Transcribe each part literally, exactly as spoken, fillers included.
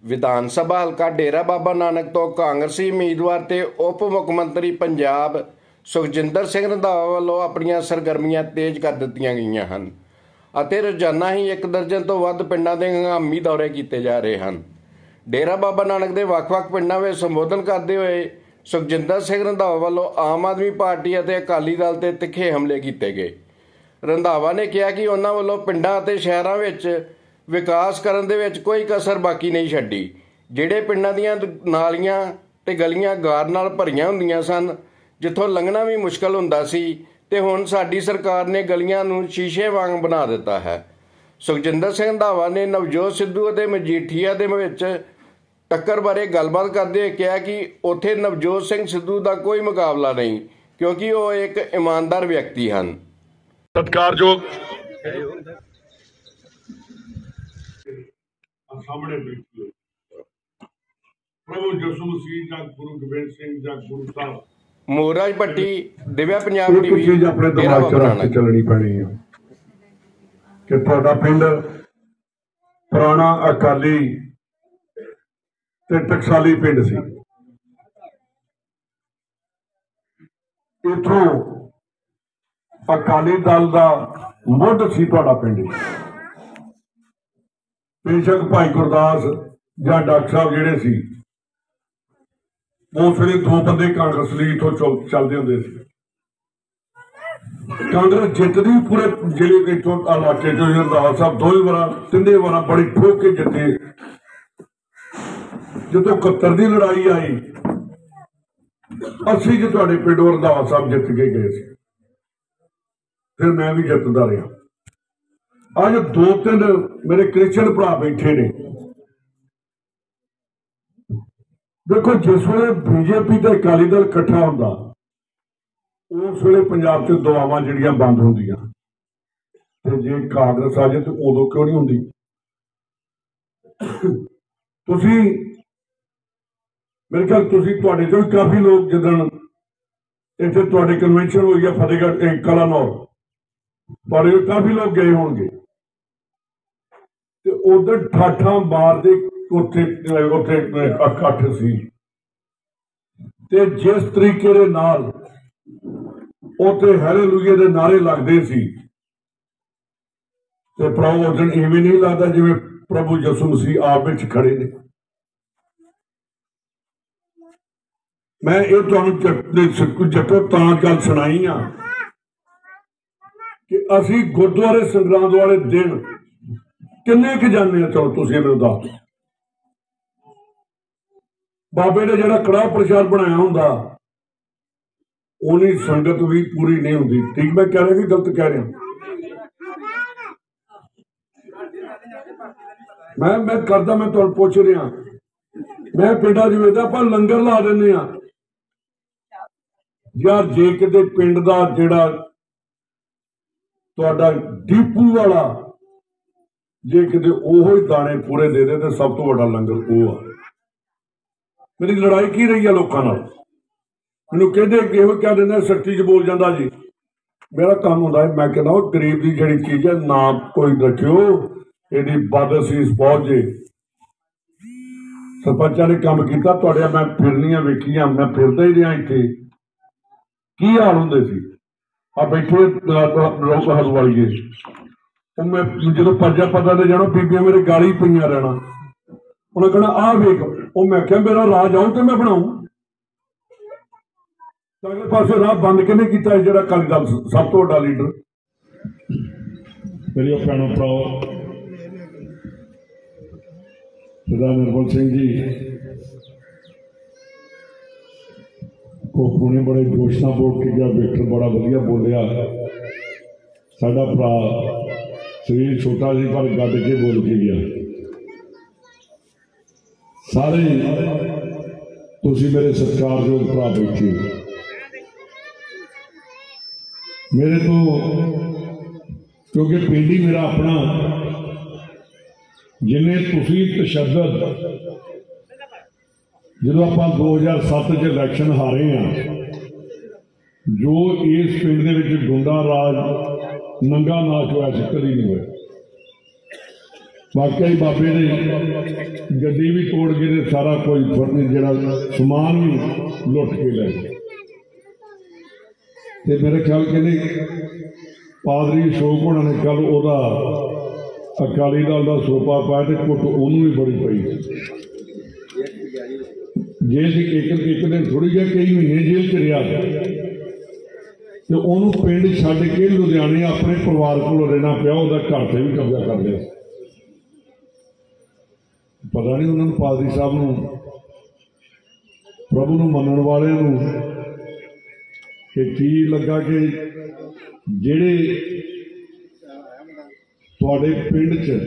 विधान सभा हल्का डेरा बाबा नानक तो कांग्रेसी उम्मीदवार ते उप मुख मंत्री पंजाब सुखजिंदर सिंह रंधावा वालों अपनियां सरगर्मियां तेज कर दित्तियां गईयां हन ਅਤੇ रोजाना ही एक दर्जन तो ਵੱਧ ਪਿੰਡਾਂ ਦੇ ਹੰਗਾਮੀ ਦੌਰੇ ਕੀਤੇ ਜਾ ਰਹੇ ਹਨ। डेरा बाबा नानक ਦੇ ਵੱਖ-ਵੱਖ ਪਿੰਡਾਂ ਵਿੱਚ ਸੰਬੋਧਨ ਕਰਦੇ ਹੋਏ ਸੁਖਜਿੰਦਰ ਸਿੰਘ ਰੰਧਾਵਾ ਵੱਲੋਂ ਆਮ ਆਦਮੀ ਪਾਰਟੀ ਅਤੇ ਅਕਾਲੀ ਦਲ ਤੇ ਤਿੱਖੇ ਹਮਲੇ ਕੀਤੇ ਗਏ। ਰੰਧਾਵਾ ਨੇ ਕਿਹਾ ਕਿ ਉਹਨਾਂ ਵੱਲੋਂ ਪਿੰਡਾਂ ਅਤੇ ਸ਼ਹਿਰਾਂ ਵਿੱਚ ਵਿਕਾਸ ਕਰਨ ਦੇ ਵਿੱਚ ਕੋਈ ਕਸਰ ਬਾਕੀ ਨਹੀਂ ਛੱਡੀ। ਜਿਹੜੇ ਪਿੰਡਾਂ ਦੀਆਂ ਨਾਲੀਆਂ ਤੇ ਗਲੀਆਂ ਗਾਰ ਨਾਲ ਭਰੀਆਂ ਹੁੰਦੀਆਂ ਸਨ, ਜਿੱਥੋਂ ਲੰਘਣਾ ਵੀ ਮੁਸ਼ਕਲ ਹੁੰਦਾ ਸੀ, ਤੇ ਹੁਣ ਸਾਡੀ ਸਰਕਾਰ ਨੇ ਗਲੀਆਂ ਨੂੰ ਸ਼ੀਸ਼ੇ ਵਾਂਗ ਬਣਾ ਦਿੱਤਾ ਹੈ। ਸੁਖਜਿੰਦਰ ਸਿੰਘ ਰੰਧਾਵਾ ਨੇ ਨਵਜੋਤ ਸਿੱਧੂ ਅਤੇ ਮਜੀਠੀਆ ਦੇ ਵਿੱਚ ਟੱਕਰ ਬਾਰੇ ਗੱਲਬਾਤ ਕਰਦੇ ਹੋਏ ਕਿਹਾ ਕਿ ਉੱਥੇ ਨਵਜੋਤ ਸਿੰਘ ਸਿੱਧੂ ਦਾ ਕੋਈ ਮੁਕਾਬਲਾ ਨਹੀਂ, ਕਿਉਂਕਿ ਉਹ ਇੱਕ ਇਮਾਨਦਾਰ ਵਿਅਕਤੀ ਹਨ। ਸਤਿਕਾਰਯੋਗ ਸਾਹਮਣੇ ਬੈਠੇ ਪ੍ਰਭੂ ਯਿਸੂ ਮਸੀਹ ਜਾਂ ਗੁਰੂ ਗੋਬਿੰਦ ਸਿੰਘ ਜਾਂ ਗੁਰੂ ਸਾਹਿਬ ਮੋਰਾਜ ਭੱਟੀ ਦਿਵਿਆ ਪੰਜਾਬ ਟੀਵੀ ਚੀਜ਼ ਆਪਣੇ ਦਿਮਾਗ 'ਚ ਰੱਖ ਕੇ ਚੱਲਣੀ ਪੈਣੀ ਹੈ ਕਿ ਤੁਹਾਡਾ ਪਿੰਡ ਪੁਰਾਣਾ ਅਕਾਲੀ ਤੇ ਟਕਸਾਲੀ ਪਿੰਡ ਸੀ। ਇੱਥੋਂ ਅਕਾਲੀ ਦਲ ਦਾ ਮੁੱਢ ਸੀ ਤੁਹਾਡਾ ਪਿੰਡ। ਬੇਸ਼ੱਕ ਭਾਈ ਗੁਰਦਾਸ ਜਾਂ ਡਾਕਟਰ ਸਾਹਿਬ ਜਿਹੜੇ ਸੀ ਉਸ ਵੇਲੇ ਦੋ ਬੰਦੇ ਕਾਂਗਰਸ ਲਈ ਇੱਥੋਂ ਚੱਲਦੇ ਹੁੰਦੇ ਸੀ। ਕਾਂਗਰਸ ਜਿੱਤਦੀ ਪੂਰੇ ਜ਼ਿਲ੍ਹੇ ਦੇ ਇੱਥੋਂ ਇਲਾਕੇ ਚੋਂ ਰੰਧਾਵਾ ਸਾਹਿਬ ਦੋ ਵਾਰ ਤਿੰਨੇ ਵਾਰ ਬੜੀ ਠੋਕ ਕੇ ਜਿੱਤੇ। ਜਦੋਂ ਇਕਹੱਤਰ ਦੀ ਲੜਾਈ ਆਈ ਅਸੀਂ ਜੇ ਤੁਹਾਡੇ ਪਿੰਡ ਰੰਧਾਵਾ ਸਾਹਿਬ ਜਿੱਤ ਕੇ ਗਏ ਸੀ, ਫਿਰ ਮੈਂ ਵੀ ਜਿੱਤਦਾ ਰਿਹਾ। ਅੱਜ ਦੋ ਤਿੰਨ ਮੇਰੇ ਕ੍ਰਿਸਚਨ ਭਰਾ ਬੈਠੇ ਨੇ। ਦੇਖੋ, ਜਿਸ ਵੇਲੇ ਬੀਜੇਪੀ ਤੇ ਅਕਾਲੀ ਦਲ ਇਕੱਠਾ ਹੁੰਦਾ ਉਸ ਵੇਲੇ ਪੰਜਾਬ 'ਚ ਦੁਆਵਾਂ ਜਿਹੜੀਆਂ ਬੰਦ ਹੁੰਦੀਆਂ, ਤੇ ਜੇ ਕਾਂਗਰਸ ਆ ਜਾਏ ਤੇ ਉਦੋਂ ਕਿਉਂ ਨਹੀਂ ਹੁੰਦੀ? ਤੁਸੀਂ ਮੇਰੇ ਖਿਆਲ ਤੁਸੀਂ ਤੁਹਾਡੇ ਚੋਂ ਵੀ ਕਾਫੀ ਲੋਕ ਜਿੱਦਣ ਇੱਥੇ ਤੁਹਾਡੇ ਕਨਵੈਨਸ਼ਨ ਹੋਈ ਆ ਫਤਿਹਗੜ੍ਹ ਕਲਾਨੌਰ, ਤੁਹਾਡੇ ਕਾਫੀ ਲੋਕ ਗਏ ਹੋਣਗੇ, ਤੇ ਉਧਰ ਠਾਠਾਂ ਮਾਰਦੇ ਉੱਥੇ ਉੱਥੇ ਇਕੱਠ ਸੀ। ਤੇ ਜਿਸ ਤਰੀਕੇ ਦੇ ਨਾਲ ਉੱਥੇ ਹਾਲੇਲੂਇਆ ਦੇ ਨਾਰੇ ਲੱਗਦੇ ਸੀ, ਤੇ ਪ੍ਰਭੂ ਉਸ ਦਿਨ ਇਵੇਂ ਨਹੀਂ ਲੱਗਦਾ ਜਿਵੇਂ ਪ੍ਰਭੂ ਯਿਸੂ ਮਸੀਹ ਆਪ ਵਿੱਚ ਖੜੇ ਨੇ। ਮੈਂ ਇਹ ਤੁਹਾਨੂੰ ਜੱਟੋ ਤਾਂ ਗੱਲ ਸੁਣਾਈ ਆ ਕਿ ਅਸੀਂ ਗੁਰਦੁਆਰੇ ਸੰਗਰਾਂਦ ਵਾਲੇ ਦਿਨ ਕਿੰਨੇ ਕੁ ਜਾਂਦੇ ਆ? ਚਲੋ ਤੁਸੀਂ ਮੈਨੂੰ ਦੱਸ ਦਿਓ। ਬਾਬੇ ਨੇ ਜਿਹੜਾ ਕੜਾਹ ਪ੍ਰਸ਼ਾਦ ਬਣਾਇਆ ਹੁੰਦਾ ਉਹਨੀ ਸੰਗਤ ਵੀ ਪੂਰੀ ਨਹੀਂ ਹੁੰਦੀ। ਠੀਕ ਮੈਂ ਕਹਿ ਰਿਹਾ ਕਿ ਗਲਤ ਕਹਿ ਰਿਹਾ? ਮੈਂ ਮੈਂ ਕਰਦਾ ਮੈਂ ਤੁਹਾਨੂੰ ਪੁੱਛ ਰਿਹਾ। ਮੈਂ ਪਿੰਡਾਂ 'ਚ ਵੇਖਦਾ ਆਪਾਂ ਲੰਗਰ ਲਾ ਦਿੰਦੇ ਆ ਯਾਰ। ਜੇ ਕਿਤੇ ਪਿੰਡ ਦਾ ਜਿਹੜਾ ਤੁਹਾਡਾ ਡੀਪੂ ਵਾਲਾ ਜੇ ਕਿਤੇ ਉਹੋ ਹੀ ਦਾਣੇ ਪੂਰੇ ਦੇ ਦੇ ਤੇ ਸਭ ਤੋਂ ਵੱਡਾ ਲੰਗਰ ਉਹ ਆ। ਮੇਰੀ ਲੜਾਈ ਕੀ ਰਹੀ ਆ ਲੋਕਾਂ ਨਾਲ? ਮੈਨੂੰ ਕਹਿੰਦੇ ਇਹੋ ਕਹਿ ਦਿੰਦੇ ਸਖਤੀ 'ਚ ਬੋਲ ਜਾਂਦਾ ਜੀ। ਮੇਰਾ ਕੰਮ ਹੁੰਦਾ ਹੈ, ਮੈਂ ਕਹਿੰਦਾ ਉਹ ਗਰੀਬ ਦੀ ਜਿਹੜੀ ਚੀਜ਼ ਹੈ ਨਾ ਕੋਈ ਰੱਖਿਓ, ਇਹਦੀ ਬਦਅਸੀਸ ਪਹੁੰਚ ਜੇ। ਸਰਪੰਚਾਂ ਨੇ ਕੰਮ ਕੀਤਾ ਤੁਹਾਡੇ, ਮੈਂ ਫਿਰਨੀਆਂ ਵੇਖੀਆਂ, ਮੈਂ ਫਿਰਦਾ ਹੀ ਰਿਹਾ ਇੱਥੇ। ਕੀ ਹਾਲ ਹੁੰਦੇ ਸੀ ਆ ਬੈਠੇ ਲੋਕ ਹਲਵਾਈਏ। ਉਹ ਮੈਂ ਜਦੋਂ ਪਰਜਾ ਪਤਾ ਤੇ ਜਾਣਾ ਬੀਬੀਆਂ ਮੇਰੇ ਗਾਲੀ ਪਈਆਂ ਰਹਿਣਾ। ਉਹਨੇ ਕਹਿਣਾ ਆਹ ਵੇਖ। ਉਹ ਮੈਂ ਕਿਹਾ ਮੇਰਾ ਰਾਜ ਆਉ ਤੇ ਮੈਂ ਬਣਾਉ। ਅਗਲੇ ਪਾਸੇ ਰਾਹ ਬੰਦ ਕਿਹਨੇ ਕੀਤਾ? ਜਿਹੜਾ ਅਕਾਲੀ ਦਲ ਸਭ ਤੋਂ ਵੱਡਾ ਲੀਡਰ। ਮੇਰੀ ਭੈਣੋ ਭਰਾਓ, ਸਰਦਾਰ ਨਿਰਮਲ ਸਿੰਘ ਜੀ ਕੋਕੂ ਨੇ ਬੜੇ ਜੋਸ਼ ਨਾਲ ਬੋਲ ਕੇ ਗਿਆ। ਵੇਖਰ ਬੜਾ ਵਧੀਆ ਬੋਲਿਆ। ਸਾਡਾ ਭਰਾ ਸਰੀਰ ਛੋਟਾ ਸੀ ਪਰ ਗੱਡ ਕੇ ਬੋਲ ਕੇ ਗਿਆ। ਸਾਰੇ ਤੁਸੀਂ ਮੇਰੇ ਸਤਿਕਾਰਯੋਗ ਭਰਾ ਬੈਠੇ ਮੇਰੇ ਤੋਂ, ਕਿਉਂਕਿ ਪਿੰਡ ਹੀ ਮੇਰਾ ਆਪਣਾ। ਜਿੰਨੇ ਤੁਸੀਂ ਤਸ਼ੱਦਦ ਜਦੋਂ ਆਪਾਂ ਦੋ ਹਜ਼ਾਰ ਸੱਤ 'ਚ ਇਲੈਕਸ਼ਨ ਹਾਰੇ ਆ, ਜੋ ਇਸ ਪਿੰਡ ਦੇ ਵਿੱਚ ਗੁੰਡਾ ਰਾਜ ਨੰਗਾ ਨਾਚ ਹੋਇਆ ਸੀ, ਕਦੀ ਨਹੀਂ ਹੋਇਆ। वाकई बाबे ने गड्डी भी तोड़ के सारा कोई जरा समान भी लुट के ले गए। मेरे ख्याल कहते पादरी अशोक होना ने कल ओदा अकाली दल का सोपा पाया तो कुट उन्होंने भी बड़ी पई। जेल एक एक दिन थोड़ी जा कई महीने जेल च रहा तो उन्होंने पिंड छड्ड के लुधियाने अपने परिवार को रहना पिया, उसका घर से भी कब्जा कर लिया। पता नहीं उन्होंने पादरी साहब को प्रभु को मनण वाले कि की लगा कि जेड़े तुहाडे पिंड च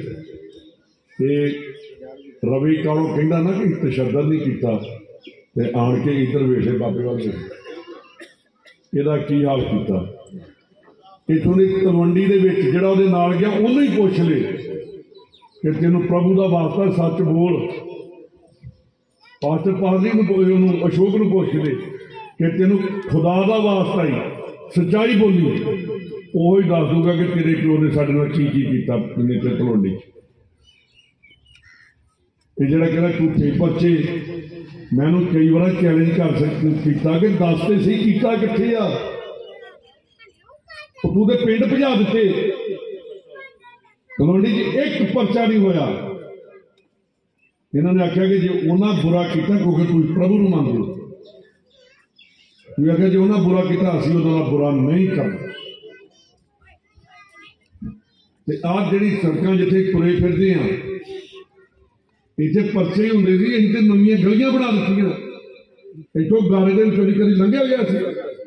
रवि कालों कहता ना कि तशद्दद नहीं किया ते आन के इधर वेखे बाबे वाल ਇਹਦਾ ਕੀ हाल किया। इतों की तलवंडी के जोड़ा वो नाल गया उन्होंने ही पूछ ले कि तेन प्रभु का वास्ता सच बोल। पास्टर पादरी अशोक को पूछ ले कि तेन खुदा का वास्ता ही सच्चाई बोली, वो ही दस दूंगा कि तेरे प्यो ने साढ़े नाल की की किया तलवंडी। ये जरा कहना झूठे बच्चे मैं कई बार चैलेंज कर सकता कि दस तो सही कीता किथे आ, तू तो पिंड भजा दिते तलवंडी एक परचा नहीं होया। इन्होंने आख्या कि जो उन्हें बुरा किया क्योंकि तुम प्रभु को मानते हो, तुम आख्या जो उन्हें बुरा किया असीं उन्होंने बुरा नहीं करना। आज जी सड़क जिथे तुरे फिरते हैं इतने परचे ही होंगे सी, अं तो नवी गलियां बना दी। इतों गारे दिन कभी कभी लंघिया गया सी,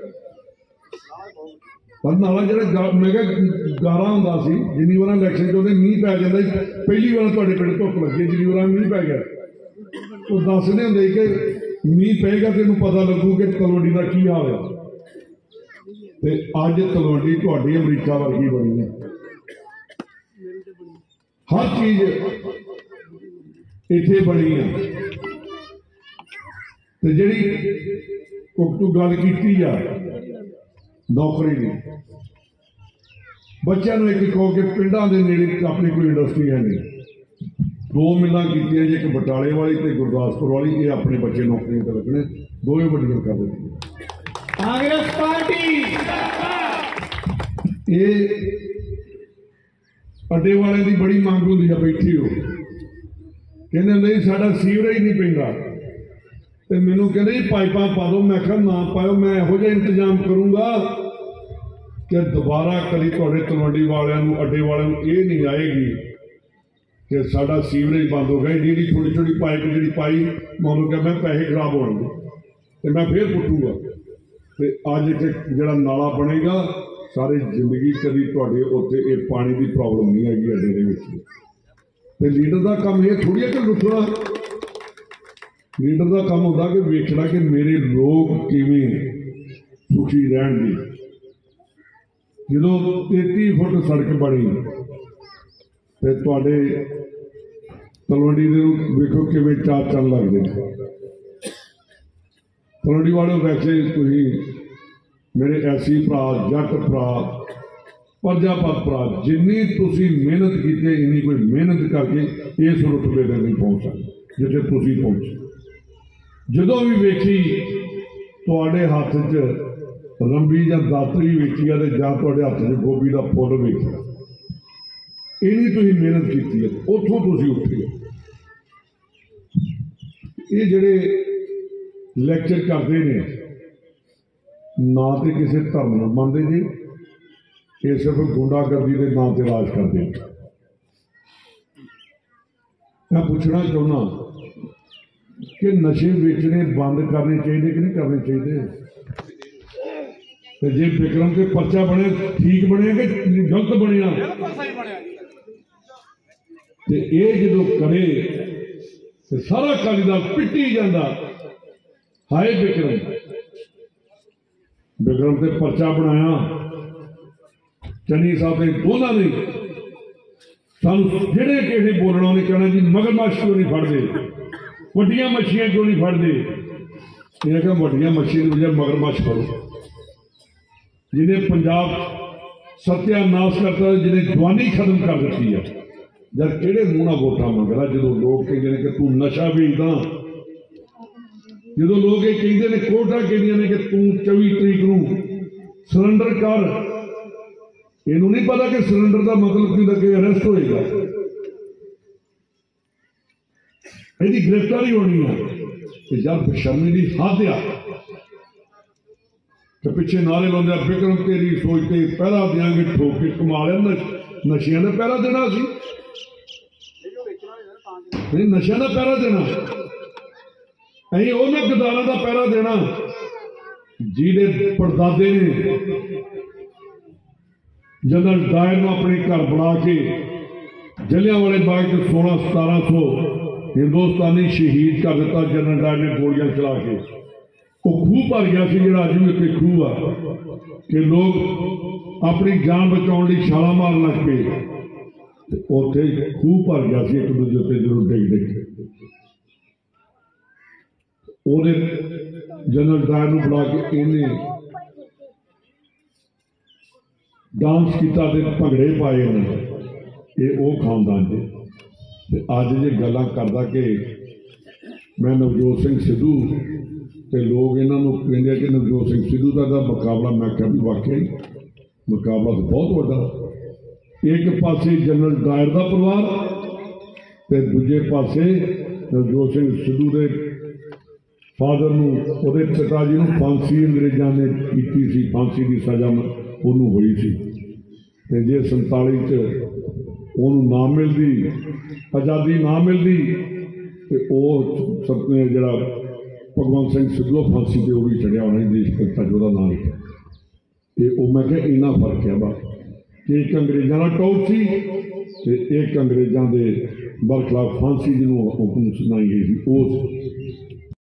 पर नाला जरा मैं क्या गारा होंदा सी। जिन्नी बार इलैक्शन चलते मीह पै जाता, पहली बार तुहाडे पिंड धुप लगी, जिन्नी बार मीह पै गया तो दसदे होंदे कि मीह पेगा तेनों पता लगू कि तलवंडी का की हाल है। अज तलवंडी तुहाडी अमरीका वर्गी बनी है, हर चीज इत्थे बनी है। तो जी तू गल की नौकरी की, बच्चों को एक कहो कि पिंडा के नेड़े अपनी कोई इंडस्ट्री है नहीं, दो मिलां की जी, एक बटाले वाली तो गुरदासपुर वाली, ये अपने बच्चे नौकरियों पर लगने, दोवें बड़ियां कर दी कांग्रेस पार्टी। ये अड्डे वाले की बड़ी मांग होंगी है, बैठी हो कहते नहीं साडा सीवरेज नहीं पैंदा, तो मैनू कहते पाइपा पा दो। मैं कहा ना पाओ, मैं यहो जिहा इंतजाम करूँगा कि दोबारा कभी तुहाडे तलवंडी वालों अड्डे वालों ये नहीं आएगी कि साडा सीवरेज बंद हो गया। एडी छोटी छोटी पाइप जी पाई मैं उन्होंने कहा मैं पैसे खराब होंगे तो मैं फिर पुटूंगा। तो अज इतने जो नाला बनेगा सारी जिंदगी कभी तुहाडे उत्थे ये पानी की प्रॉब्लम नहीं हैगी अड्डे दे विच। तो लीडर का काम यह थोड़ी है कि लुटना, लीडर का काम होता कि वेखना कि मेरे लोग किवें सुखी रहणगे। जो तेती फुट सड़क बनी तो तुहाडे तलवंडी दे वेखो किवें चार चंद लगदे। तलवंडी वालों वैसे तुसीं मेरे ऐसी भरा जट भरा प्रजापत भरा जिन्नी तुसी मेहनत की इन्नी कोई मेहनत करके इस रुतबे तक नहीं पहुँच सकते जिथे तुसी पहुँचे। जो भी वेखी तुहाडे हाथ च रंबी या दातरी वेखी है जां तुहाडे हाथ च गोभी का फुल वेखिया, इन्नी तुसी मेहनत की है, उतों तुसी उठे। ये जिहड़े लैक्चर करते हैं ना तो किसी धर्म नूं मनदे जी, ये सिर्फ गुंडागर्दी के नाम से राज करते हैं। मैं पूछना चाहना कि नशे बेचने बंद करने चाहिए कि नहीं करने चाहिए। तो जे विक्रम के पर्चा बने ठीक बने कि गलत बनया, तो ये जो करे तो सारा अकाली दल पिटी जाता। हाय विक्रम, विक्रम से पर्चा बनाया चन्नी साहब ने दोनों ने सानू जेड़े किसी बोलना उन्हें कहना जी मगरमच्छ क्यों नहीं फड़ते, वड्डियां मच्छियां क्यों नहीं फड़ते। इन्हें कहा वड्डियां मच्छी की वजह मगरमच्छ फड़ो। जिन्हें पंजाब सत्यानाश करता, जिन्हें जवानी खत्म कर दी है, जब किहड़े मूँह नाल वोटां मंगदा जो लोग कहते हैं कि तू नशा वेचदा, जो लोग ये कहते हैं कोर्टां कहदियां ने कि तू चौबी तरीक नूं सरेंडर कर, इनू नहीं पता कि सरेंडर का मतलब की लगे अरेस्ट होएगा, यदि गिरफ्तारी होनी है। जब बेशर्मी की हद आ तो पिछे नारे लाते बिक्रम तेरी सोचते पहरा देंगे ठोक के कमा लिया, नशिया का पहरा देना सी नहीं, नशा का पहरा देना अं उन्होंने गदारों का पहरा देना जिहदे परदादे ने जनरल डायर में अपने घर बना के जलियांवाले बाग के सोलह सतारह सौ हिंदुस्तानी शहीद कर दिता। जनरल डायर ने गोलियां चला के वो खूह भर गया सी, जो अज भी उत्ते खूह आ कि लोग अपनी जान बचाने की छाला मारन लग पे, उत्थे खूह भर गया सी एक दूजे उत्ते जरूर डिग डिग ओहदे जनरल डायर नूं बुला के इन्हें डांस किया, भंगड़े पाए उन्होंने, ये वो खानदान जे। अज जे गल्लां करदा कि मैं नवजोत सिंह सिद्धू तो लोग इन्हों कहेंगे कि नवजोत सिंह सिद्धू का मुकाबला, मैं क्या भी वाकई मुकाबला तो बहुत बड़ा, एक पासे जनरल डायर का परिवार तो दूजे पासे नवजोत सिंह सिद्धू के फादर वो पिता जी को फांसी अंग्रेजों ने की सी, फांसी की सजा उन्होंने हुई सी, जे संताली चूँ ना मिलती, आज़ादी ना मिलती तो सब जरा भगवंत सिंह सिद्धू फांसी पर वो भी चढ़िया होना देश भगता जो नाम लिखा। ये मैं क्या इन्ना फर्क है बा कि एक अंग्रेजों का टॉप सी ते एक अंग्रेजों के बरखिलाफ फांसी जिन्होंने हुक्म सुनाई गई थी उस